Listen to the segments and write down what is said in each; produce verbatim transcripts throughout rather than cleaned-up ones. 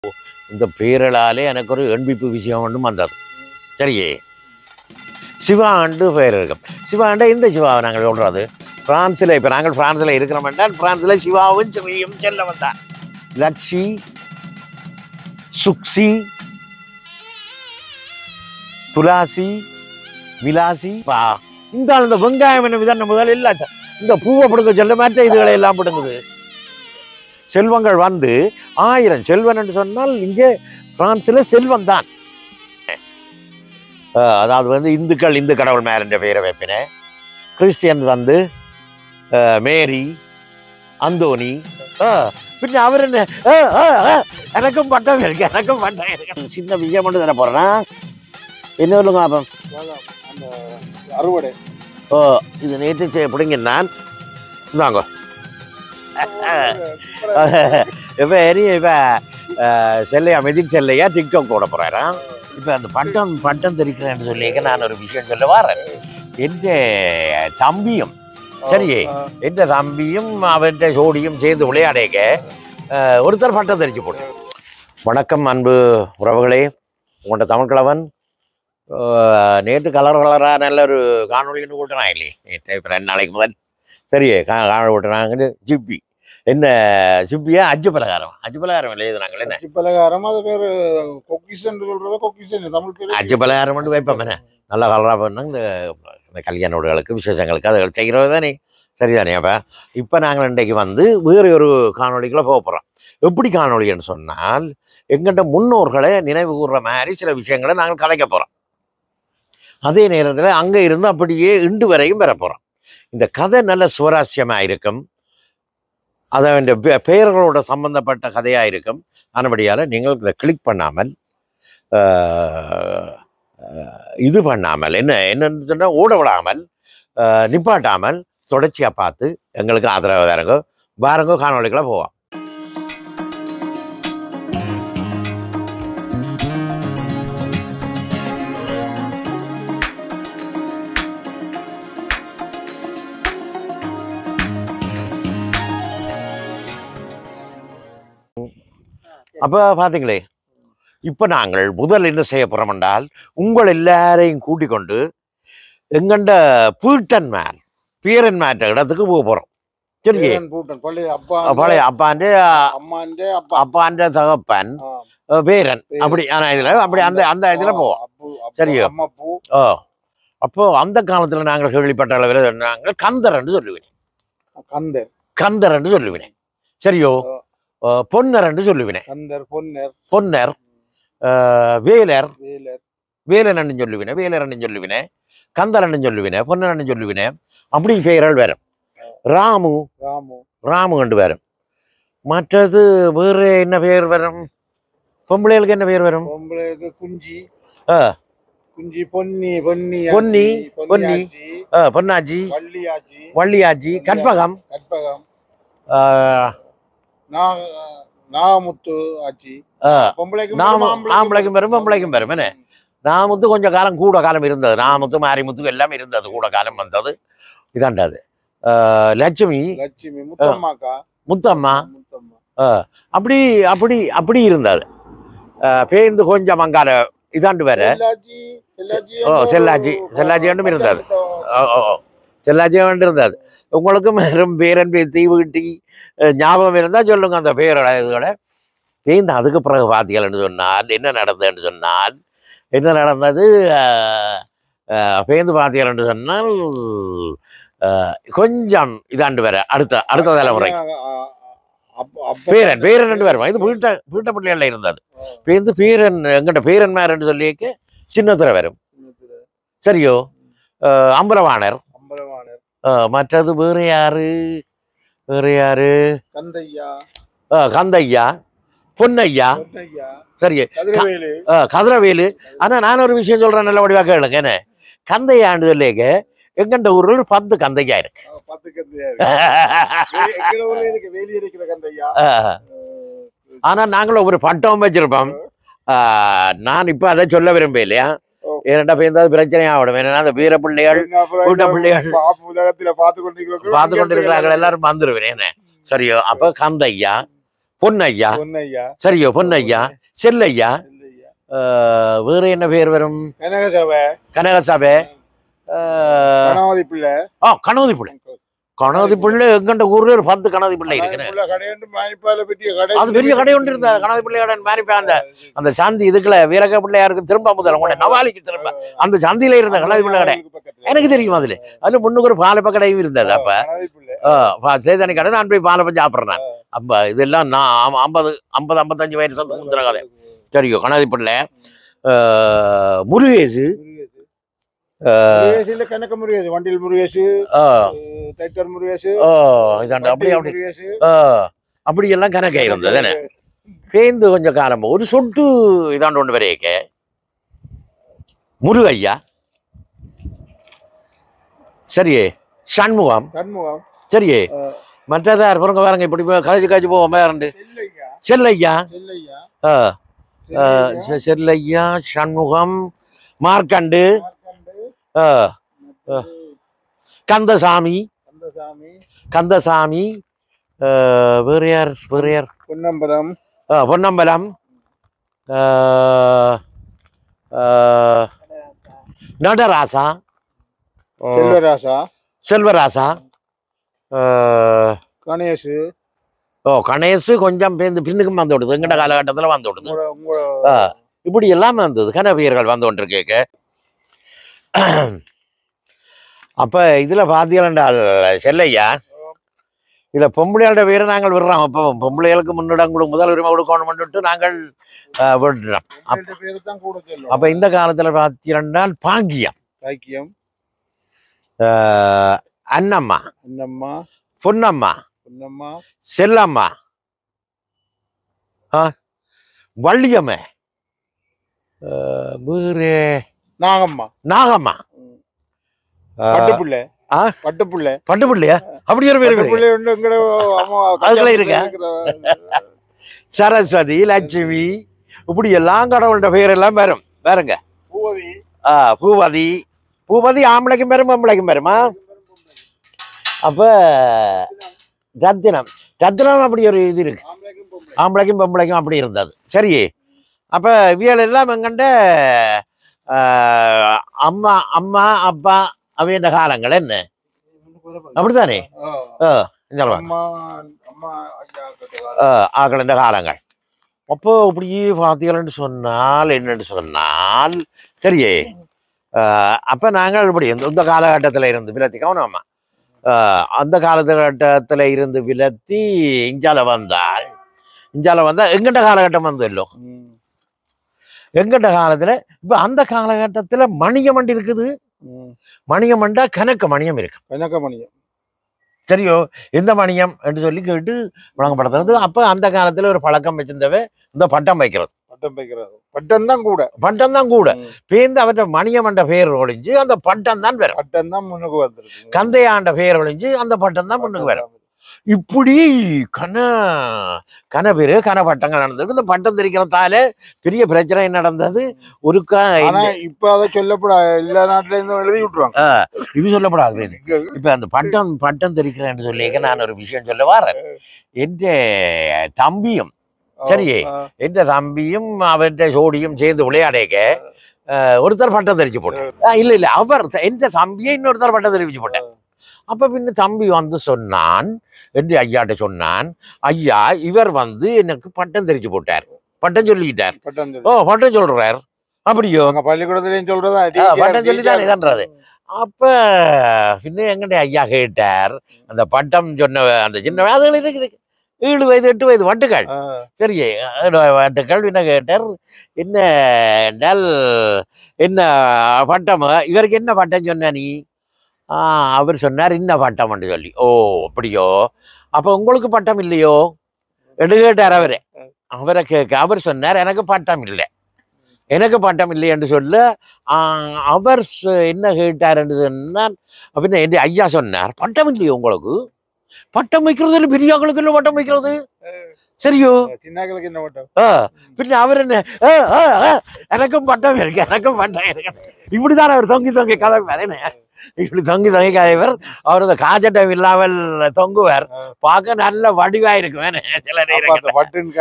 இந்த பேரலாலே எனக்கு ஒரு எண்பிப்பு விஷயம் ஒன்றும் வந்தது. சரியே, சிவாண்டு பேர் இருக்கும். சிவாண்ட இந்த சிவாவை நாங்கள் சொல்கிறது பிரான்ஸில். இப்போ நாங்கள் பிரான்ஸில் இருக்கிறோம் என்றால் பிரான்ஸில் சிவாவும் சிவையும் செல்ல வந்தான். லக்ஷி, சுக்ஷி, துளாசி, விலாசி பா இந்த இந்த வெங்காயம் என்ன விதம் முதல் இல்லை. இந்த பூவை பிடுங்க சொல்ல மற்ற இதுகளை எல்லாம் பிடுங்குது. செல்வங்கள் வந்து ஆயிரம் செல்வன் என்று சொன்னால் இங்கே பிரான்ஸில் செல்வம் தான். அதாவது வந்து இந்துக்கள் இந்து கடவுள் மேர் என்ற பெயரை வைப்பினேன். கிறிஸ்டியன் வந்து மேரி, அந்தோனி. பின்ன அவர் என்ன எனக்கும் பட்டம் இருக்கு, எனக்கும் பட்டம் இருக்கு. சின்ன விஷயம் மட்டும் தர போறேன்னா என்ன சொல்லுங்க அப்போ அறுவடை. ஓ இது நேற்று பிடிங்க நான் இந்தாங்க. இப்போ இனி இப்போ செல்லையா மெஜிக் செல்லையா டிக்டாக் போட போகிறாரா. இப்போ அந்த பட்டம் பட்டம் தெரிக்கிறேன்னு சொல்லிக்க நான் ஒரு விஷயம் சொல்ல வரேன். எந்த தம்பியும் சரியே எந்த தம்பியும் அவற்றை ஜோடியும் சேர்ந்து விளையாடேக்க ஒருத்தர் பட்டம் தெரிச்சு போடு. வணக்கம் அன்பு உறவுகளே, உங்கள்கிட்ட தமிழ் கிழவன். நேற்று கலர் கலராக நல்ல ஒரு காணொலின்னு கூட்டுறான் இல்லையே நேற்று. இப்போ ரெண்டு நாளைக்கு முதல் சரியே கா காணொலி கூட்டுறாங்கன்னு ஜிப்பி என்ன ஜிப்பியா அஜு பலகாரம். அஜு பலகாரம் இல்லை எழுதுனாங்களே என்ன அஜு பலகாரம். அது பேர் கொக்கிசன் சொல்கிறத கொக்கிசன் தமிழ் பேர் அஜு பலகாரம் மட்டும் வைப்போம். என்ன நல்லா கலராக பண்ணாங்க இந்த இந்த கல்யாண வீடுகளுக்கு விசேஷங்களுக்கு அதுகள் செய்கிறது தானே. சரிதானே. அப்போ இப்போ நாங்கள் இன்றைக்கு வந்து வேறு ஒரு காணொலிக்குள்ளே போக போகிறோம். எப்படி காணொலின்னு சொன்னால் எங்கிட்ட முன்னோர்களை நினைவு கூறுற மாதிரி சில விஷயங்களை நாங்கள் கலைக்க போகிறோம். அதே நேரத்தில் அங்கே இருந்து அப்படியே இண்டு வரையும் பெற போகிறோம். இந்த கதை நல்ல சுவாரஸ்யமாக இருக்கும். அதை இந்த பெயர்களோட சம்பந்தப்பட்ட கதையாக இருக்கும். ஆனபடியால் நீங்கள் இதை கிளிக் பண்ணாமல் இது பண்ணாமல் என்ன என்னன்னு சொன்னால் ஓட விடாமல் நிப்பாட்டாமல் தொடர்ச்சியாக பார்த்து எங்களுக்கு ஆதரவு தரங்கோ பாருங்கோ காணொலிக்குள்ள போவோம். அப்போ பார்த்தீங்களே, இப்போ நாங்கள் முதல் என்ன செய்ய போகிறோம் என்றால் உங்கள் எல்லாரையும் கூட்டிக் கொண்டு எங்கண்ட பீட்டன் மேன் பீரன் மேட்ட இடத்துக்கு போக போகிறோம். சரி, பழைய அப்பாண்ட அப்பாண்ட தகப்பன் பேரன் அப்படி ஆனால் இதில் அப்படி அந்த அந்த இதில் போவோம். சரியோ. ஓ அப்போ அந்த காலத்தில் நாங்கள் கேள்விப்பட்ட அளவில் நாங்கள் கந்தர் என்று சொல்லுவேன். கந்தர் கந்தர் என்று சொல்லுவேன். சரியோ. பொன்னர் என்று சொல்லுவினேன். பொன்னர், வேலர், வேலன் என்று சொல்லுவினேன். வேலர் என்று சொல்லுவினேன். கந்தர் என்று சொல்லுவினேன். பொன்னர் என்று சொல்லுவினேன். அப்படி பெயர்கள் வரும். ராமு, ராமு என்று வரும். மற்றது வேறு என்ன பெயர் வரும்? பொம்பளைகளுக்கு என்ன பெயர் வரும்? குஞ்சி, குஞ்சி, பொன்னி, பொன்னி, பொன்னி, பொன்னி, பொன்னாச்சி, வள்ளியாச்சி, வள்ளியாச்சி, கற்பகம், கற்பகம், நாமுத்து ஆச்சி. ஆம்பளைக்கும் வரும் பொம்பளைக்கும் வரும். என்ன நாமுத்து கொஞ்சம் காலம் கூட காலம் இருந்தது. நாமுத்து மாரிமுத்து எல்லாம் இருந்தது, கூட காலம் வந்தது. இதாண்டாது லட்சுமி, லட்சுமி, முத்தம்மாக்கா, முத்தம்மா அப்படி அப்படி அப்படி இருந்தது. பேருந்து கொஞ்சம் அங்கால இதாண்டு வேற. ஓ செல்லாஜி, செல்லாஜி ஒன்றும் இருந்தது. ஓ செல்லாஜி ஒன்று இருந்தது. உங்களுக்கும் வெறும் பேரன் பேத்தி வீட்டி ஞாபகம் இருந்தால் சொல்லுங்க அந்த பேரோட இதோட பேருந்து. அதுக்கு பிறகு பார்த்தீங்கன்னு சொன்னால் என்ன நடந்ததுன்னு சொன்னால் என்ன நடந்தது பேருந்து பார்த்தீங்கன்னு சொன்னால் கொஞ்சம் இதாண்டு வேற அடுத்த அடுத்த தலைமுறை பேரன் பேரன் ரெண்டு பேரும் இது வீட்ட வீட்ட பிள்ளைகள்ல இருந்தது. பேருந்து பேரன் எங்கிட்ட பேரன் மேரன்னு சொல்லிக்க சின்னத்துறை வரும். சரியோ. அம்பலவாணர், மற்றது வேறு யாரு வேறு யாரு கந்தையா, கந்தையா, பொன்னையா, சரி கதிரவேலு. ஆனா நான் ஒரு விஷயம் சொல்றேன், நல்ல வடிவா கேளுங்க. என்ன கந்தையாண்டு சொல்லிக்க எங்கண்ட ஊர்ல பத்து கந்தையா இருக்கு. ஆனா நாங்களும் ஒரு பட்டம் வச்சிருப்போம். நான் இப்ப அதை சொல்ல விரும்ப இல்லையா. ஏன்னா பேருந்து பிரச்சனையாவிடும். ஏன்னா அந்த வீர பிள்ளைகள் கூட்ட பிள்ளைகள் பார்த்து கொண்டிருக்கிறார்கள் எல்லாரும் வந்துருவேன். என்ன சரியோ. அப்ப கந்தையா, பொன்னையா. பொன்னையா. சரியோ பொன்னையா. செல்லையா. வேற என்ன பேர் வரும்? கனகசபை. கனகசபை. கணபதி பிள்ளை. ஆ கணபதி பிள்ளை. கணபதி பிள்ளை எங்கண்ட ஊர்ல ஒரு பத்து கணபதி பிள்ளை இருக்கு. அது பெரிய கடை ஒன்று இருந்த கணபதி பிள்ளையோட மானிப்பா அந்த அந்த சந்தி இதுக்குள்ள வீரக பிள்ளையாருக்கு திரும்ப முதல்ல உடனே நவாலிக்கு திரும்ப அந்த சந்தியில இருந்த கணபதி பிள்ளை கடை எனக்கு தெரியும். அதுல அதுல முன்னுக்கு ஒரு பாலப்ப கடையும் இருந்தது. அப்ப சேதனை கடை நான் போய் பாலப்ப சாப்பிட்றேன். அப்ப இதெல்லாம் நான் ஐம்பது ஐம்பது ஐம்பத்தஞ்சு வயசு முந்தின கதை. சரியோ கணபதி பிள்ளை. முருகேசு. கணக்க முருகேசு. வண்டியில் முருகேசு. தைட்டர் முருகேசு. அப்படி அப்படி அப்படி எல்லாம் கணக்கா இருந்தது. சேர்ந்து கொஞ்சம் காலம் ஒரு சொட்டு இதாண்டு ஒன்று வரையக்க முருகையா. சரியே சண்முகம். சண்முகம். சரியே மற்றதார் பிறங்க பாருங்க இப்படி கலைச்சு காய்ச்சி போவோம் வேறண்டு. செல்லையா. செல்லையா சண்முகம் மார்க்கண்டு. கந்தசாமி. கந்தசாமி. வேற யார்? வேற யார்? பொன்னம்பலம். பொன்னம்பலம். நடராசா. செல்வராசா. செல்வராசா. கணேசு. ஓ கணேசு கொஞ்சம் பேருந்து பின்னுக்கும் வந்து விடுது. எங்கட காலகட்டத்தில் வந்து விடுது. இப்படி எல்லாம் வந்தது கனவியர்கள் வந்து கொண்டு கேட்க. அப்ப இதுல பாத்தீங்கன்றால் செல்லையா இதுல பொம்பளையோட பேரை நாங்கள் விடுறோம். அப்போ பொம்பளைகளுக்கு முன்னிடம் கொடு முதல் உரிமை கொடுக்கணும்னு நாங்கள் விடுறோம். அப்ப இந்த காலத்துல பாத்தீங்கன்றால் பாக்கியம். பாக்கியம். அன்னம்மா. அன்னம்மா. பொன்னம்மா. பொன்னம்மா. செல்லம்மா. வள்ளியம்மை. வேறு நாகம்மா. நாகம்மா. பட்டுப்புள்ள. பட்டுப்புள்ள. பட்டுப்புள்ளையா? அப்படி ஒரு பேர் அதுக்குள்ள இருக்க. சரஸ்வதி லட்சுமி இப்படி எல்லாம் கடவுள்கிட்ட பெயர் எல்லாம் வரும். வேறுங்க பூவதி. ஆ பூவதி. பூவதி ஆம்பளைக்கும் வரும் பொம்பளைக்கும் வருமா? அப்ப ரத்தினம். ரத்தினம் அப்படி ஒரு இது இருக்கு. ஆம்பளைக்கும் பொம்பளைக்கும் அப்படி இருந்தது. சரி அப்ப இவியல் எல்லாம் எங்கண்ட அம்மா அம்மா அப்பா அவைய காலங்கள் என்ன அப்படித்தானே? ஆகலண்ட காலங்கள். அப்போ இப்படியே பார்த்தீங்கன்னு சொன்னால் என்னன்னு சொன்னால் சரியே அப்ப நாங்கள் இப்படி இந்த காலகட்டத்தில் இருந்து விலத்தி கவனமா அந்த காலகட்டத்தில் இருந்து விலத்தி இஞ்சால வந்தால் இஞ்சால வந்தா எங்கண்ட காலகட்டம் வந்தல்லோ. எங்கண்ட காலத்துல இப்ப அந்த காலகட்டத்துல மணியம் மண்டி இருக்குது. மணியம் மண்டா கணக்க மணியம் இருக்கு. கணக்க மணியம். சரியோ எந்த மணியம் என்று சொல்லி கேட்டு வழங்கப்படுறது. அப்ப அந்த காலத்துல ஒரு பழக்கம் வச்சிருந்தவ இந்த பட்டம் வைக்கிறது. பட்டம் வைக்கிறது. பட்டம் தான் கூட. பட்டம் தான் கூட பேருந்து அவற்ற மணியம் என்ற பெயர் ஒழிஞ்சு அந்த பட்டம் தான் வரும். பட்டம் தான் முன்னுக்கு வந்துருக்கு. கந்தையாண்ட பெயர் ஒழிஞ்சு அந்த பட்டம் தான் முன்னுக்கு வரும். இப்படி கன கன பேரு கன பட்டங்கள் நடந்திருக்கு. இந்த பட்டம் தெரிக்கிறதால பெரிய பிரச்சனை நடந்தது. ஒருக்கா இப்ப அதை சொல்லப்படாது. எல்லா நாட்டுல இருந்தும் எழுதி விட்டுருவாங்க. இது சொல்லப்படாது. இப்ப அந்த பட்டம் பட்டம் தெரிக்கிறேன்னு சொல்லிக்க நான் ஒரு விஷயம் சொல்ல வாரேன். என்ற தம்பியும் சரியே என்ற தம்பியும் அவற்ற ஜோடியும் சேர்ந்து விளையாடேக்க ஒருத்தர் பட்டம் தெரிச்சு போட்டேன். இல்ல இல்ல அவர் என்ற தம்பியை இன்னொருத்தர் பட்டம் தெரிவிச்சு போட்டேன். அப்ப பின்ன தம்பி வந்து சொன்னான் என்று ஐயாட்ட சொன்னான், ஐயா இவர் வந்து எனக்கு பட்டம் தெரிச்சு போட்டார், பட்டம் சொல்லிக்கிட்டார். ஓ பட்டம் சொல்றார். அப்படியோ பள்ளிக்கூடத்துலயும் சொல்றதா பட்டம் சொல்லிதான் இதான்றது. அப்ப பின்ன எங்கிட்ட ஐயா கேட்டார் அந்த பட்டம் சொன்ன அந்த சின்ன அதுகள் இருக்கு ஏழு வயது எட்டு வயது வட்டுக்கள் சரியே வட்டுக்கள் என்ன கேட்டார் என்ன என்றால் என்ன பட்டம் இவருக்கு என்ன பட்டம் சொன்ன நீ? ஆஹ் அவர் சொன்னார் இன்ன பட்டம் என்று சொல்லி. ஓ அப்படியோ அப்ப உங்களுக்கு பட்டம் இல்லையோ என்று கேட்டார். அவரு அவரை கேட்க அவர் சொன்னார் எனக்கு பட்டம் இல்லை, எனக்கு பட்டம் இல்லை என்று சொல்ல அவர் என்ன கேட்டார் என்று சொன்னார். அப்படின்னா என் ஐயா சொன்னார் பட்டம் இல்லையோ உங்களுக்கு? பட்டம் வைக்கிறது பெரியாக்களுக்கு இல்லை பட்டம் வைக்கிறது சரியோ பின்ன அவர் என்ன எனக்கும் பட்டம் இருக்கு எனக்கும் பட்டம் இருக்கு இப்படிதான் அவர் தொங்கி தொங்கி கதை இப்படி தொங்கி தொங்கி காய்வர். அவர் இந்த காஜட்டம் இல்லாமல் தொங்குவார். பார்க்க நல்ல வடிவா இருக்கும். சில நேரம்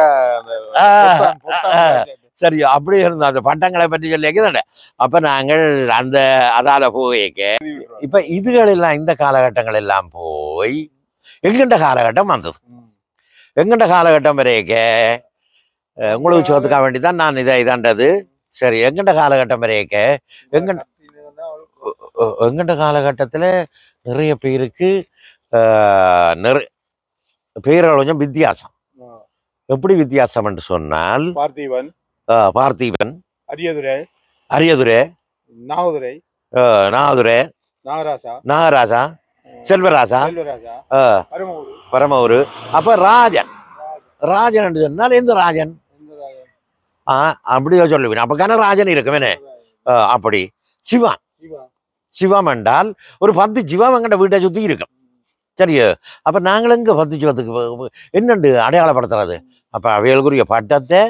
சரி, அப்படி இருந்தோம். அந்த பட்டங்களை பற்றி சொல்லியிருக்கேன். அப்ப நாங்கள் அந்த அதால போய்க்க இப்ப இதுகள் எல்லாம் இந்த காலகட்டங்கள் எல்லாம் போய் எங்கண்ட காலகட்டம் வந்தது. எங்கண்ட காலகட்டம் வரைக்க உங்களுக்கு சோத்துக்காக வேண்டிதான் நான் இதை இதாண்டது. சரி, எங்கண்ட காலகட்டம் வரைக்க எங்க எங்கண்ட காலகட்டத்தில் நிறைய பேருக்கு நிறைய பேர்கள் கொஞ்சம் வித்தியாசம். எப்படி வித்தியாசம் என்று சொன்னால் பார்த்திபன், பார்த்திபன், அரியதுரை, அரியதுரை, நாகதுரை, நாகதுரை, நாகராசா, நாகராசா, செல்வராசா, செல்வராசா, பரமூரு, பரமூரு. அப்ப ராஜன், ராஜன் என்று சொன்னால் எந்த ராஜன்? ஆ, அப்படியோ சொல்லுவேன். அப்ப கனராஜன் இருக்குமே. அப்படி சிவான், சிவம் என்றால் ஒரு பத்து சிவம் எங்கட வீட்டை சுத்தி இருக்கும். சரியோ? அப்ப நாங்கள் எங்க பத்து சிவத்துக்கு என்னண்டு அடையாளப்படுத்துறது? அப்ப அவைகளுக்குரிய பட்டத்தை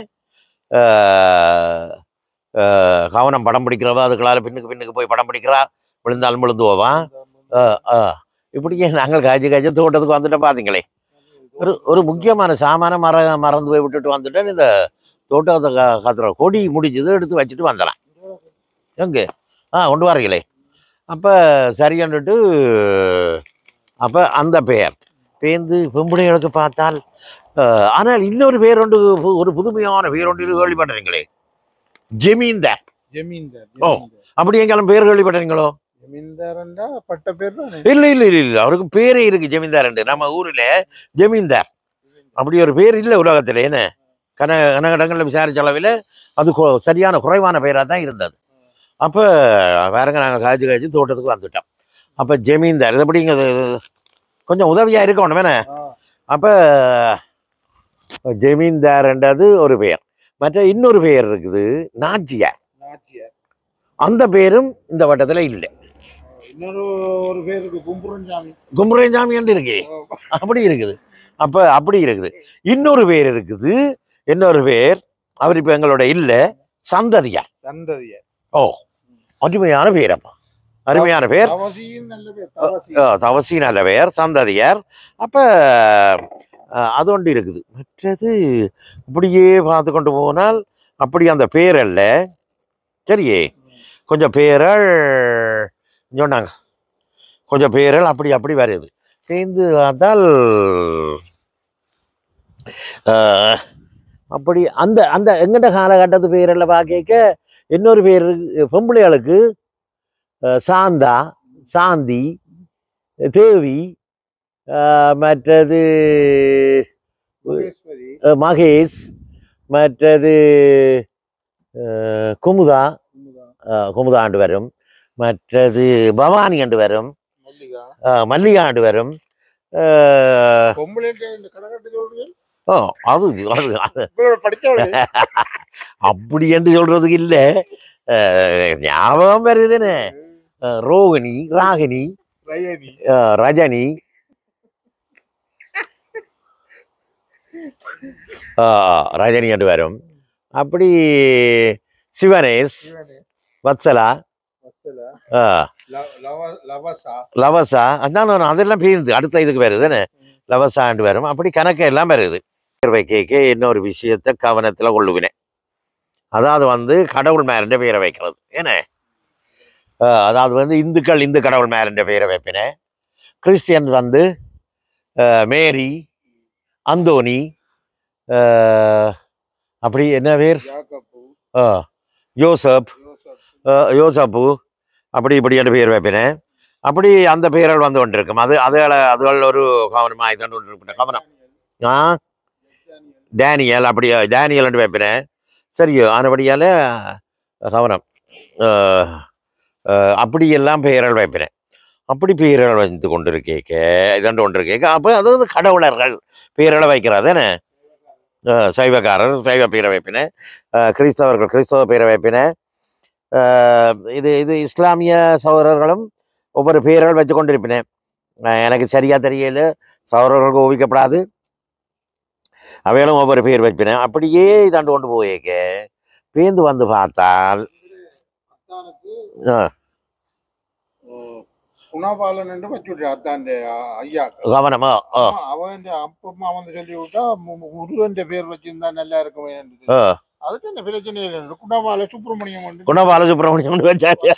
கவனம் படம் பிடிக்கிறவா, அதுக்களால பின்னுக்கு பின்னுக்கு போய் படம் பிடிக்கிறா, விழுந்தாலும் விழுந்து போவான். இப்படியே நாங்கள் காய்ச்சி காய்ச்சி தோட்டத்துக்கு வந்துட்டோம். பார்த்தீங்களே, ஒரு ஒரு முக்கியமான சாமான மர மறந்து போய் விட்டுட்டு வந்துட்டேன். இந்த தோட்டத்தை காத்துற கொடி முடிஞ்சது எடுத்து வச்சுட்டு வந்துடுறேன். எங்கே ஆ கொண்டு வரீங்களே. அப்போ சரியான்ட்டு அப்போ அந்த பெயர் பேர்ந்து பொம்பளைகளுக்கு பார்த்தால், ஆனால் இன்னொரு பேர் ஒன்று, ஒரு புதுமையான பேர் ஒன்று கேள்விப்பட்டீங்களே, ஜமீன்தார். ஜமீன்தார். ஓ, அப்படி எங்கெல்லாம் பேர் கேள்விப்பட்டீங்களோ? பட்ட பேர் இல்ல இல்ல இல்ல இல்ல அவருக்கு பேரே இருக்கு ஜமீன்தார். நம்ம ஊர்ல ஜமீன்தார் அப்படி ஒரு பேர் இல்லை உலகத்துல. என்ன கன கனகடங்களில் விசாரிச்ச அளவில் அது சரியான குறைவான பெயராக தான் இருந்தது. அப்போ வேறங்க நாங்கள் காய்ச்சி காய்ச்சி தோட்டத்துக்கு வந்துட்டோம். அப்போ ஜமீன்தார் இது அப்படிங்க கொஞ்சம் உதவியாக இருக்கணும் வேணே. அப்போ ஜமீன்தார்ன்றது ஒரு பெயர். மற்ற இன்னொரு பெயர் இருக்குது நாச்சியார். அந்த பேரும் இந்த வட்டத்தில் இல்லை. இன்னொரு ஒரு பேர் இருக்கு கும்புரஞ்சாமி. கும்புரஞ்சாமி என்று இருக்கு. அப்படி இருக்குது. அப்ப அப்படி இருக்குது. இன்னொரு பேர் இருக்குது. இன்னொரு பேர் அவர் இப்ப எங்களோட இல்ல, சந்ததியார். சந்ததியார். ஓ, அருமையான பேர். அப்பா அருமையான பேர். தவசி நல்ல பேர், சந்ததியார். அப்ப அது ஒன்று இருக்குது. மற்றது இப்படியே பார்த்து கொண்டு போனால் அப்படி அந்த பேர் அல்ல. சரியே, கொஞ்சம் பேரல் சொன்னாங்க, கொஞ்சம் பேரல் அப்படி அப்படி வருது. சேர்ந்து பார்த்தால் அப்படி அந்த அந்த எங்கட காலகட்டத்து பேரில் பார்க்க இன்னொரு பேர் பொம்பளைகளுக்கு சாந்தா, சாந்தி, தேவி, மற்றது மகேஷ், மற்றது குமுதா, குமுதா ஆண்டு வரும். மற்றது பவானி ஆண்டு வரும். மல்லிகா ஆண்டு வரும். ஓ, அது அப்படி என்று சொல்றதுக்கு இல்ல, ஞாபகம் வருதுன்னு. ரோகிணி, ராகினி, ரஜினி, ரஜினி என்று வரும். அப்படி சிவனேஷ், வத்சலா, லவசா, அதான் அதெல்லாம் பேருந்து அடுத்த இதுக்கு வருதுன்னு லவசாண்டு வரும். அப்படி கணக்கு எல்லாம் வருது. வைக்க இன்னொரு விஷயத்த கவனத்துல கொள்ளுவினேன். அதாவது வந்து கடவுள் மேரண்ட பேரை வைக்கிறது. ஏன்னா அதாவது வந்து இந்துக்கள் இந்து கடவுள் மேரண்ட பேரை வைப்பினேன். கிறிஸ்டியன் வந்து மேரி, அந்தோனி, அப்படி என்ன பேர், யோசப், யோசப்பு, அப்படி இப்படியான பேர் வைப்பினேன். அப்படி அந்த பெயர்கள் வந்து கொண்டிருக்கும். அது அதுகளை அதுகள் ஒரு கவனமாக இது கொண்டு கவனம். ஆ டேனியல், அப்படி டேனியல் வைப்பினேன். சரியோ, ஆனபடியால் கவனம். அப்படியெல்லாம் பெயர்கள் வைப்பினேன். அப்படி பெயர்கள் வைத்து கொண்டு இருக்கேக்க இதண்டு கொண்டு இருக்கேக்க அப்போ அது வந்து கடவுளர்கள் பெயர்களை வைக்கிறாதானே. சைவக்காரர் சைவ பெயரை வைப்பினேன். கிறிஸ்தவர்கள் கிறிஸ்தவ பெயரை வைப்பினேன். இது இது இஸ்லாமிய சகோதரர்களும் ஒவ்வொரு பெயர்கள் வச்சு கொண்டு இருப்பினேன். எனக்கு சரியா தெரியல, சகோதரர்களுக்கு ஊவிக்கப்படாது. அவைகளும் ஒவ்வொரு பேர் வைப்பினேன். அப்படியே இதாண்டு கொண்டு போயேக்க பேந்து வந்து பார்த்தால் குணபாலன் என்று வச்சுட்டு அதான் ஐயா கவனமா ஓ அவன் அப்பமா வந்து சொல்லி விட்டா முருகன் பேர் வச்சிருந்தா நல்லா இருக்குமே ஓ அதுக்கு என்ன பிரச்சனை இல்லை குணபால சுப்பிரமணியம் வந்து குணபால சுப்பிரமணியம் வச்சாச்சு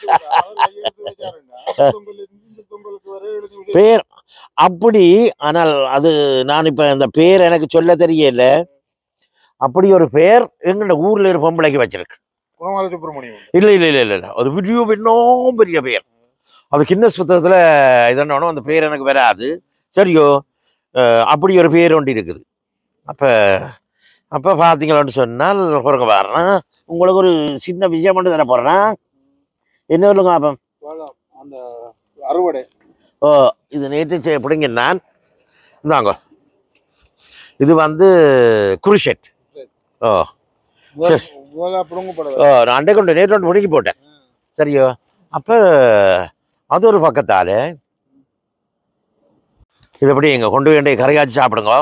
பேர் அப்படி. ஆனால் அது நான் இப்ப இந்த பேர் எனக்கு சொல்ல தெரியல. அப்படி ஒரு பேர் எங்களோட ஊர்ல ஒரு பொம்பளைக்கு வச்சிருக்கு குணபால சுப்பிரமணியம். இல்ல இல்ல இல்ல இல்ல அது பெரிய இன்னும் பெரிய பேர். அது கின்னஸ் புத்தகத்துல இதென்ன அந்த பேர் எனக்கு வராது. சரியோ அப்படி ஒரு பேர் ஒன்று இருக்குது. அப்ப அப்ப பாத்தீங்களான்னு சொன்னால் பிறகு பாருன்னா உங்களுக்கு ஒரு சின்ன விஷயம் மட்டும் தானே போடுறேன். என்ன சொல்லுங்க அப்ப அந்த அறுவடை ஓ இது நேற்று பிடிங்க நான் இந்தாங்க இது வந்து குருஷெட். ஓ ஓ நான் அண்டை கொண்டு நேற்று ஒன்று பிடிக்கி போட்டேன். சரியோ அப்ப அது ஒரு பக்கத்தால இது எப்படி எங்க கொண்டு வேண்டிய கரையாச்சு சாப்பிடுங்க.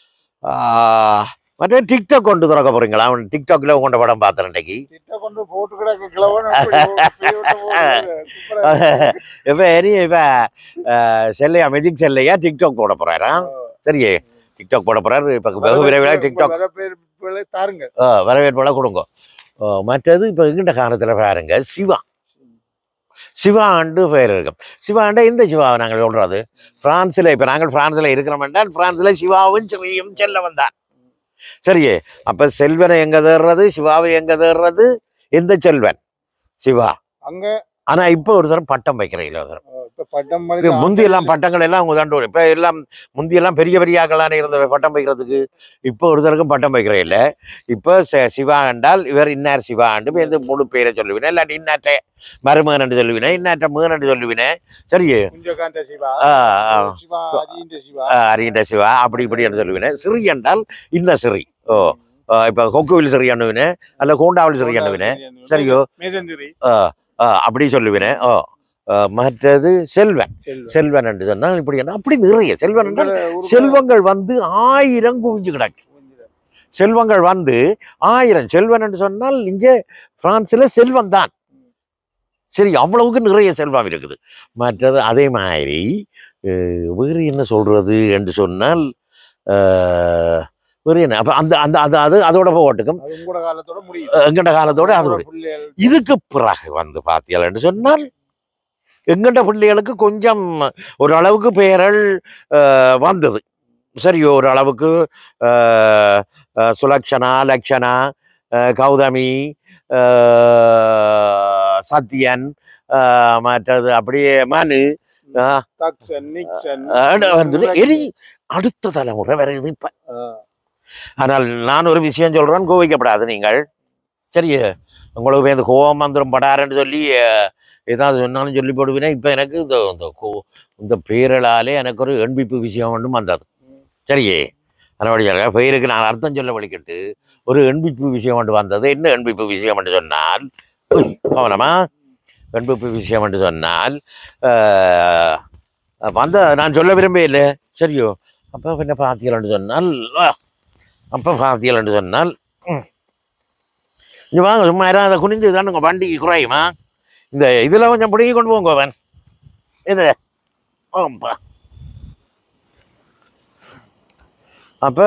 மற்ற டிக்டாக் கொண்டு திறக்க போறீங்களா? டிக்டாக்ல கொண்ட படம் பார்த்தேன் இன்னைக்கு. இப்ப இனி இப்ப செல்லையா மெஜிக் செல்லையா டிக்டாக் போட போறாரா? சரியே டிக்டாக் போட போறாரு. இப்ப வெகு விரைவில் டிக்டாக் வரவேற்பெல்லாம் கொடுங்க. மற்றது இப்ப எங்கிட்ட காலத்துல பாருங்க சிவா சிவா ஆண்டு பெயர் இருக்கும். சிவா ஆண்டா எந்த சிவாவை நாங்கள் சொல்றது? பிரான்ஸ்ல இப்ப நாங்கள் பிரான்ஸ்ல இருக்கிறோம் என்றால் பிரான்ஸ்ல சிவாவும் சிறியும் செல்ல வந்தான். சரியே அப்ப செல்வனை எங்க தேடுறது? சிவாவை எங்க தேடுறது? எந்த செல்வன்? சிவா அங்க. ஆனா இப்ப ஒரு தரம் பட்டம் வைக்கிறீங்களா? ஒரு தரம் பட்டம் முந்தி எல்லாம் பட்டங்கள் எல்லாம் அவங்க தாண்டு இப்ப எல்லாம் முந்தி எல்லாம் பெரிய பெரிய ஆக்களான இருந்த பட்டம் வைக்கிறதுக்கு இப்ப ஒரு தரக்கும் பட்டம் வைக்கிற இல்ல. இப்ப சிவா என்றால் இவர் இன்னார் சிவா ஆண்டு எந்த முழு பேரை சொல்லுவினேன். இல்லாட்டி இன்னாற்ற மருமகன் என்று சொல்லுவினேன், இன்னாற்ற மகன் என்று சொல்லுவினேன். சரியே அறிகின்ற சிவா அப்படி இப்படி என்று சொல்லுவினேன். சிறி என்றால் இன்ன சிறி. ஓ இப்ப கொக்குவில் சிறி அண்ணுவினேன் அல்ல கோண்டாவில் சிறி அண்ணுவினேன். சரியோ அப்படி சொல்லுவினேன். ஓ மற்றது செல்வன் செல்வன் என்று சொன்னால் இப்படி என்ன அப்படி நிறைய செல்வன் என்றால் செல்வங்கள் வந்து ஆயிரம் குவிஞ்சு கிடக்கு. செல்வங்கள் வந்து ஆயிரம். செல்வன் என்று சொன்னால் இங்கே பிரான்ஸ்ல செல்வம் தான். சரி அவ்வளவுக்கு நிறைய செல்வம் இருக்குது. மற்றது அதே மாதிரி வேறு என்ன சொல்றது என்று சொன்னால் வேறு என்ன அப்ப அந்த அந்த அது அது அதோட போட்டுக்கும் எங்கட காலத்தோட அதோட இதுக்கு பிறகு வந்து பார்த்தீர்கள் என்று சொன்னால் எங்கண்ட பிள்ளைகளுக்கு கொஞ்சம் ஒரு அளவுக்கு பெயர்கள் வந்தது. சரியோ ஒரு அளவுக்கு சுலக்ஷனா லக்ஷனா கௌதமி சத்யன் மற்றது அப்படியே மனு அடுத்த தலைமுறை வேற இது இப்ப. ஆனால் நான் ஒரு விஷயம் சொல்றேன், கோவிக்கப்படாது நீங்கள். சரியே உங்களுக்கு இந்த கோவம் மந்திரம் படாருன்னு சொல்லி ஏதாவது சொன்னாலும் சொல்லி போடுவீங்கன்னா இப்ப எனக்கு இந்த இந்த பேரலாலே எனக்கு ஒரு எண்பிப்பு விஷயம் ஒன்றும் வந்தது. சரியே அதனுடைய பெயருக்கு நான் அர்த்தம் சொல்ல வழிக்கிட்டு ஒரு எண்பிப்பு விஷயம் ஒன்று வந்தது. என்ன எண்பிப்பு விஷயம் என்று சொன்னால் கவனமா எண்பிப்பு விஷயம் என்று சொன்னால் வந்த நான் சொல்ல விரும்பவே இல்லை. சரியோ அப்போ என்ன பார்த்தீங்கன்னு சொன்னால் அப்போ பார்த்தீங்கன்னு சொன்னால் இங்கே வாங்க சும்மா யாரும் அதை குனிஞ்சு தானுங்க வண்டிக்கு குறையுமா? இந்த இதுல கொஞ்சம் பிடிங்கி கொண்டு போங்க அவன் இது. ஆப்பா அப்ப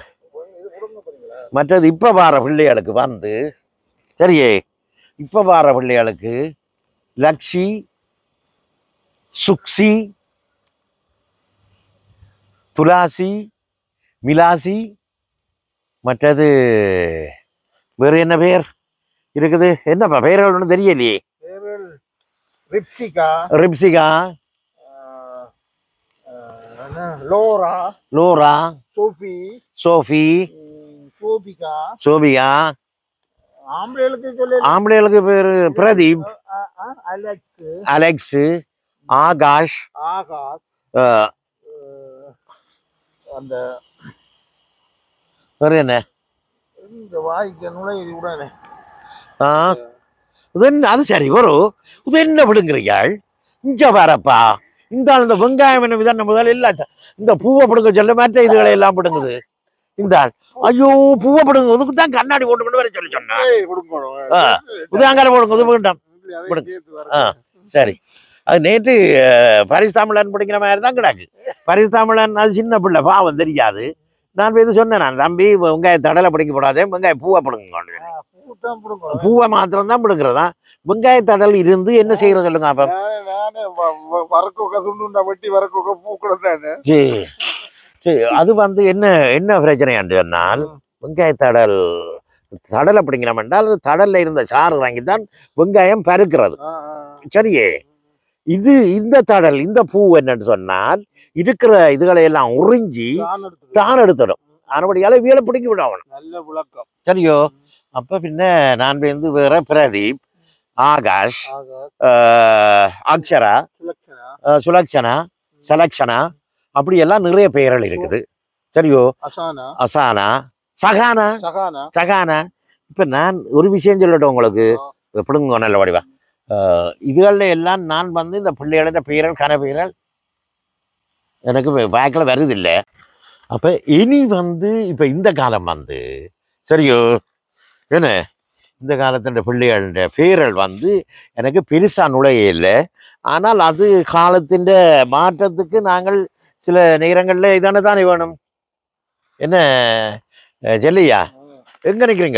மற்றது இப்ப வார பிள்ளைகளுக்கு வந்து சரியே இப்ப வார பிள்ளைகளுக்கு லக்ஷி சுக்ஷி துளாசி மிலாசி மற்றது வேறு என்ன பேர் இருக்குது? என்னப்பா பெயர்கள் ஒன்றும் தெரியலையே. Ripsika Ripsika Laura Laura Sophie Sophie Sobika Sobika. ஆம்பளைகளுக்கு சொல்லு. ஆம்பளைகளுக்கு பேரு பிரதீப் அலெக்ஸ் அலெக்ஸ் ஆகாஷ் ஆகாஷ் அந்த வேறு என்ன இந்த வாய்க்கு நுழையுது உடனே. ஆ அது சரி வரும். இது என்ன விடுங்கிறீர்கள்? இஞ்ச வரப்பா இந்த ஆள் இந்த வெங்காயம் என்ன விதம் முதல் எல்லாம் இந்த பூவை பிடுங்க சொல்ல மாட்டேன் இதுகளை எல்லாம் பிடுங்குது. இந்த ஆள் ஐயோ பூவை பிடுங்க இதுக்கு தான் கண்ணாடி போட்டு கொண்டு வர சொல்லி சொன்னேன். உதாங்கார போடுங்க இது வேண்டாம். ஆ சரி அது நேற்று பரிசு தமிழன் பிடிக்கிற மாதிரி தான் கிடக்கு. பரிசு தமிழன் அது சின்ன பிள்ளை பாவம் தெரியாது. நான் எது சொன்னேன், நான் தம்பி வெங்காய தடலை பிடிக்க போடாதே, வெங்காய பூவை பிடுங்க, பூவை மாத்திரம் தான் பிடுங்கிறதா. வெங்காய தடல் இருந்து என்ன செய்யறது சொல்லுங்க. அப்ப சரி சரி அது வந்து என்ன என்ன பிரச்சனையாண்டு சொன்னால், வெங்காய தடல் தடலை பிடிக்கிறோம் என்றால் அது தடல்ல இருந்த சாறு வாங்கித்தான் வெங்காயம் பருக்கிறது. சரியே, இது இந்த தடல் இந்த பூ என்னன்னு சொன்னால் இருக்கிற இதுகளை எல்லாம் உறிஞ்சி தான் எடுத்துடும். அதனுடைய வீழ பிடிக்க விடணும். நல்ல விளக்கம். சரியோ, அப்ப பின்ன நான் வந்து வேற பிரதீப், ஆகாஷ், அக்ஷரா, சுலக்ஷனா, சலக்ஷனா, அப்படி எல்லாம் நிறைய பெயர்கள் இருக்குது. சரியோ, அசானா, சகானா, சகானா. இப்ப நான் ஒரு விஷயம் சொல்லட்டும் உங்களுக்கு, எப்படிங்க நல்ல வடிவா. இதுகளில் எல்லாம் நான் வந்து இந்த பிள்ளைகளோட பெயர்கள் கன பெயர்கள் எனக்கு வாக்கில் வருது இல்லை. அப்போ இனி வந்து இப்போ இந்த காலம் வந்து சரியோ என்ன, இந்த காலத்தின் பிள்ளைகள பெயர்கள் வந்து எனக்கு பெருசாக நுழைய இல்லை. ஆனால் அது காலத்தின் மாற்றத்துக்கு நாங்கள் சில நேரங்களில் இதானே தானே வேணும். என்ன ஜெல்லையா, எங்க நிக்கிறீங்க?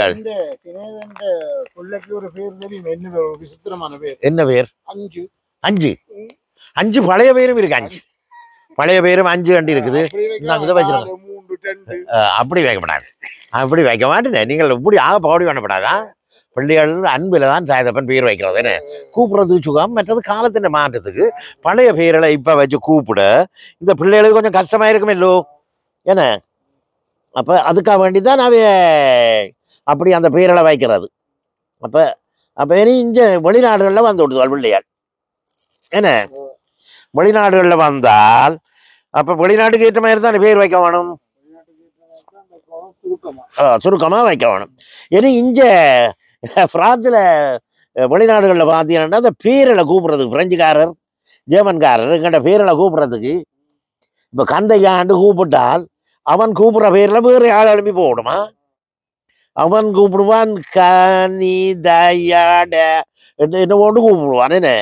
என்ன பேர்? அஞ்சு. அஞ்சு அஞ்சு பழைய பேரும் இருக்கு. அஞ்சு பழைய பேரும் அஞ்சு கண்டு இருக்குது. அப்படி வைக்க மாட்டாங்க, அப்படி வைக்க மாட்டேன். நீங்கள் இப்படி ஆக பாடி பண்ணப்படாதா. பிள்ளைகள் அன்பில் தான் தாயதப்பன் பேர் வைக்கிறது. என்ன கூப்பிட்றதுக்கு சுகம், மற்றது காலத்தின் மாற்றத்துக்கு பழைய பேர்களை இப்போ வச்சு கூப்பிட இந்த பிள்ளைகளுக்கு கொஞ்சம் கஷ்டமா இருக்கும் இல்லோ. என்ன அப்போ அதுக்காக வேண்டி தான் நான் அப்படி அந்த பெயர்களை வைக்கிறது. அப்போ அப்போ இனி இங்கே வெளிநாடுகளில் வந்து விடுவாள் பிள்ளையாள். என்ன வெளிநாடுகளில் வந்தால் அப்போ வெளிநாட்டுக்கு ஏற்ற மாதிரி தான் பேர் வைக்க வேணும், சுருக்கமாக வைக்க வேணும். இனி இங்கே பிரான்ஸில் வெளிநாடுகளில் பார்த்தீங்கன்னா அந்த பேர்களை கூப்பிட்றதுக்கு பிரெஞ்சுக்காரர் ஜெர்மன்காரர் எங்கிட்ட பேர்களை கூப்பிட்றதுக்கு இப்போ கந்தையாண்டு கூப்பிட்டால் அவன் கூப்பிட்ற பேரில் வேறு ஆள் எழுப்பி போகணுமா? அவன் கூப்பிடுவான் கனி தயாட என்ன ஒன்று கூப்பிடுவான். என்ன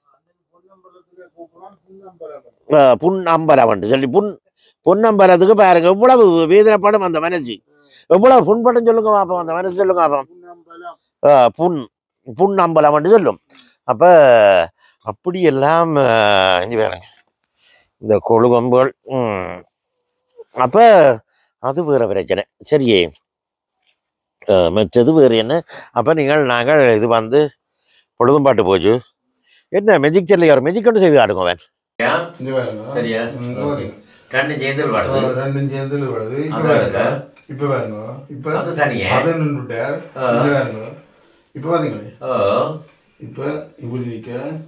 புன் அம்பலம் சொல்லி புன் பொன்னம்பலத்துக்கு பாருங்க எவ்வளவு வேதனைப்படும் அந்த மனசு, எவ்வளவு புண்படும் சொல்லுங்க பாப்போம். அந்த மனசு சொல்லுங்க பாப்போம். புன் புன் அம்பலம் சொல்லும். அப்ப அப்படியெல்லாம் இங்கே பாருங்க இந்த கொழுகம்புகள். ம் அப்ப அது வேற பிரச்சனை. சரியே, மற்றது வேறு என்ன? அப்போ நீங்கள் நாங்கள் இது வந்து பொழுதும் பாட்டு போச்சு. என்ன மெஜிக் செல்லையார் மெஜிக் கொண்டு செய்து ஆடுங்க வேன். சரியா, ரெண்டும் சேர்ந்து வருது, ரெண்டும் சேர்ந்து வருது. இப்போ பாருங்க, இப்போ அது தனியா அதை நின்றுட்டார். இப்போ பாத்தீங்களே, இப்போ இப்படி நிற்க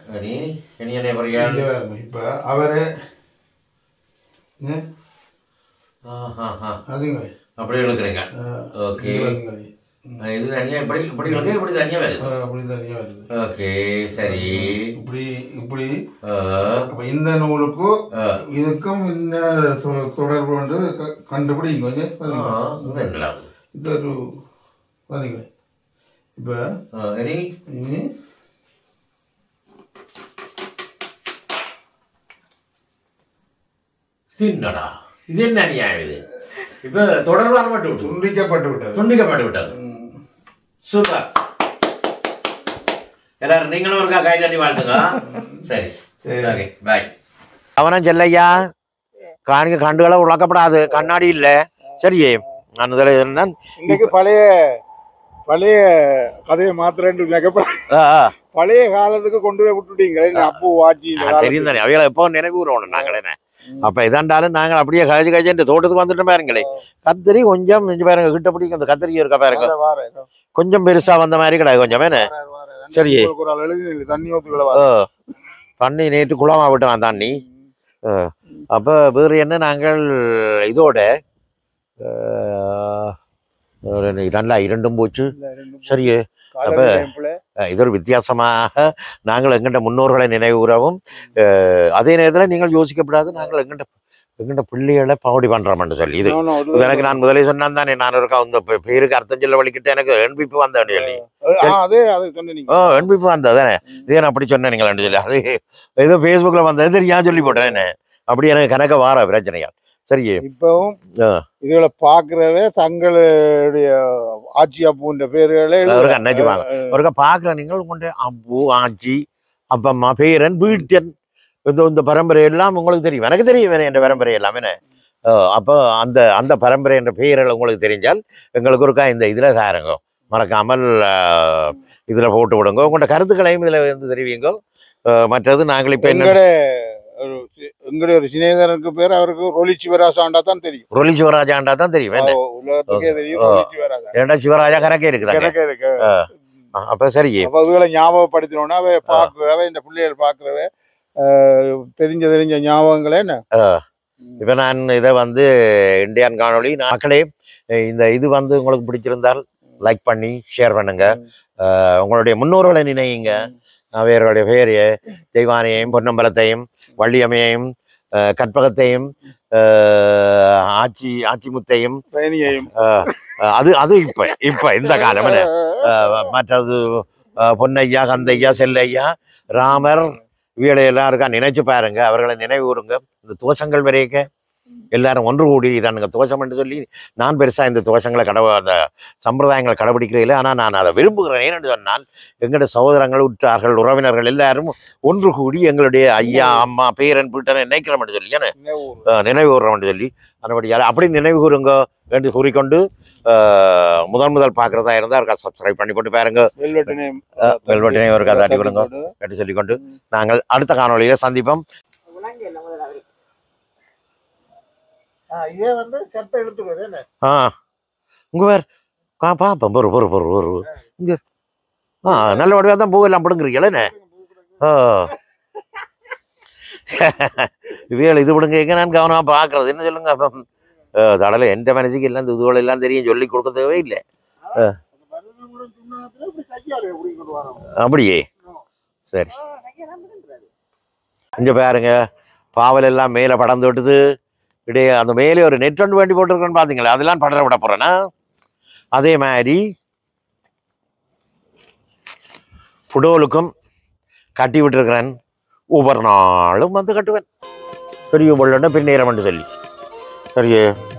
இப்போ அவரே அதுங்களே அப்படி இழுக்கிறீங்க. ஓகே, இது தனியா இப்படி இப்படி இழுக்க இப்படி தனியா வருது, அப்படி தனியா வருது. ஓகே சரி, இப்படி இப்படி இந்த நூலுக்கும் இதுக்கும் என்ன தொடர்பு வந்து கண்டுபிடிங்க. இது ஒரு பாத்தீங்களா இப்ப இனி சின்னடா இது என்ன அநியாயம் இது? இப்ப தொடர்பாக மட்டும் விட்டு துண்டிக்கப்பட்டு விட்டது துண்டிக்கப்பட்டு விட்டது. சூப்பர், எல்லாரும் நீங்களும் இருக்கா கை தட்டி வாழ்த்துங்க. சரி சரி பாய். அவனும் செல்லையா காணிக்க கண்டுகளை உழக்கப்படாது, கண்ணாடி இல்லை. சரியே, நான் இதில் இன்னைக்கு பழைய பழைய கதையை மாத்திரம் பழைய காலத்துக்கு கொண்டு போய் விட்டுட்டீங்க. அப்போ வாட்சி தெரியும் தானே, அவைகளை எப்போ நினைவு கூறணும் நாங்களே. அப்ப இதாண்டாலும் நாங்கள் அப்படியே கஜி கஜின்ட்டு தோட்டத்துக்கு வந்துட்டு பாருங்களே. கத்திரி கொஞ்சம் நெஞ்சு பாருங்க, கிட்ட பிடிக்கும் அந்த கத்திரிக்கை இருக்கா பாருங்க, கொஞ்சம் பெருசா வந்த மாதிரி கிடையாது கொஞ்சம். என்ன சரி, தண்ணி நேற்று குளமா விட்டோம் தண்ணி. அப்ப வேறு என்ன, நாங்கள் இதோட நல்லா இரண்டும் போச்சு. சரியே, அப்ப இது ஒரு வித்தியாசமாக நாங்கள் எங்கிட்ட முன்னோர்களை நினைவு கூறவும், அதே நேரத்தில் நீங்கள் யோசிக்கப்படாது நாங்கள் எங்கிட்ட எங்கிட்ட பிள்ளைகளை பாவடி பண்றோம்னு சொல்லி இது No, no, இது எனக்கு நான் முதலே சொன்னான் தானே நான் இருக்கா அந்த பே- பேருக்கு அர்த்தம் சொல்ல வலிக்கிட்டு எனக்கு என்பிப்பு வந்தேன்னு சொல்லி ஆ, அதே அது சொன்னீங்க. ஓ என்பிப்பு வந்ததானே இதே நான் அப்படி சொன்னேன் நீங்களான்னு சொல்லி அது ஏதோ ஃபேஸ்புக்கில் வந்தது தெரியா சொல்லி போட்டேன் என்ன அப்படி எனக்கு கணக்க வார பிரச்சனைகள் சரி இப்பவும் ஆ. இதுகளை பாக்குறவே தங்களுடைய ஆட்சி அப்புன்ற பேர்களை அவருக்கு நினைச்சுவாங்க ஒருக்கா பார்க்குற நீங்கள் கொண்டு அப்பு ஆச்சி அப்பம்மா பேரன் வீட்டன் இந்த இந்த பரம்பரை எல்லாம் உங்களுக்கு தெரியும் எனக்கு தெரியும் வேணும் என்ற பரம்பரை எல்லாம் என்ன அப்போ அந்த அந்த பரம்பரை என்ற பெயர்கள் உங்களுக்கு தெரிஞ்சால் எங்களுக்கு ஒருக்கா இந்த இதில் தாருங்க மறக்காமல் இதில் போட்டு விடுங்க உங்களோட கருத்துக்களையும் இதில் வந்து தெரிவிங்க அஹ், மற்றது நாங்கள் இப்போ என்ன எங்கட ஒரு சி- எங்களுடைய ஒரு சிநேகருக்கு பேர் அவருக்கு ரொலி சிவராசாண்டா தான் தெரியும். ரொலி சிவராஜாண்டா தான் தெரியும் என்ன ஓ, உலகத்துக்கே தெரியும் ஓ. ரொலி சிவராஜா. ஏன்டா சிவராஜா கணக்கே இருக்குதாங்க கிடக்க இருக்கு. அப்போ சரி அப்ப இதுகளை ஞாபகப்படுத்தினோன்னா அவை பாக்குறவ இந்த பிள்ளைகள் பாக்குறவ தெரிஞ்ச தெரிஞ்ச ஞாபகங்களே என்ன இப்போ நான் இதை வந்து இந்தியன் காணொளி மக்களே இந்த இது வந்து உங்களுக்கு பிடிச்சிருந்தால் லைக் பண்ணி ஷேர் பண்ணுங்க அஹ், உங்களுடைய முன்னோர்களை நினையுங்க அவர்களுடைய பேர் தெய்வானையையும் பொன்னம்பலத்தையும் வள்ளியம்மையையும் அஹ், கற்பகத்தையும் அஹ், ஆச்சி ஆச்சிமுத்தையும் பயணியையும் அஹ், அது அது இப்ப இப்ப இந்த காலம் என்ன? அஹ், மற்றது அஹ், பொன்னையா கந்தையா செல்லையா ராமர் இவளை எல்லாருக்கா நினைச்சு பாருங்க அவர்களை நினைவு கூறுங்க இந்த தோஷங்கள் வரைக்க எல்லாரும் ஒன்று கூடி தானுங்க தோஷம் என்று சொல்லி நான் பெருசா இந்த தோஷங்களை கடவு அந்த சம்பிரதாயங்களை கடைபிடிக்கிறதில்லை ஆனால் நான் அதை விரும்புகிறேன் ஏன்னு சொன்னால் எங்களுடைய சகோதரங்கள் உற்றார்கள் உறவினர்கள் எல்லாரும் ஒன்று கூடி எங்களுடைய ஐயா அம்மா பேரன் பீட்டனை நினைக்கிறோம் என்று சொல்லி ஏன்னா நினைவு நினைவு கூறுறோம் என்று சொல்லி அதுபடியால் அப்படி நினைவு கூறுங்க என்று கூறிக்கொண்டு அஹ், முதல் முதல் பார்க்குறதா இருந்தால் இருக்கா சப்ஸ்கிரைப் பண்ணி கொண்டு பாருங்க வெல்வெட்டினையும் வெல்வெட்டினையும் ஒரு கதை விடுங்க என்று சொல்லிக்கொண்டு நாங்கள் அடுத்த காணொளியில சந்திப்போம் இதே வந்து சட்டை எடுத்துக்கிறது என்ன ஆ உங்க வேறு கா பாப்போம் பொறு பொறு பொறு பொறு இங்க ஆ நல்ல வடிவாக தான் பூவெல்லாம் பிடுங்குறீங்களே ஆ இவைகள் இது பிடுங்க எங்க நான் கவனமாக பார்க்கறது என்ன சொல்லுங்க அப்போ தடலை எந்த மனசுக்கு எல்லாம் இந்த இதுவளை எல்லாம் தெரியும் சொல்லி கொடுக்க தேவை இல்லை அப்படியே சரி இங்க பாருங்க பாவல் எல்லாம் மேலே படர்ந்து விட்டுது இடையே அந்த மேலே ஒரு நெட் ஒன்று வேண்டி போட்டிருக்கோன்னு பார்த்தீங்களா அதெல்லாம் படர விட போறேன்னா அதே மாதிரி புடோலுக்கும் கட்டி விட்டுருக்கிறேன் ஒவ்வொரு நாளும் வந்து கட்டுவேன் பெரிய பொருள்னா பின்னேறம்னு சொல்லி சரியே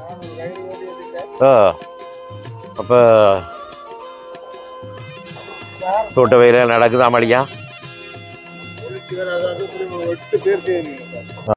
ஆ அப்போ தோட்ட வயலில் நடக்குதா மளியா எட்டு பேருக்கு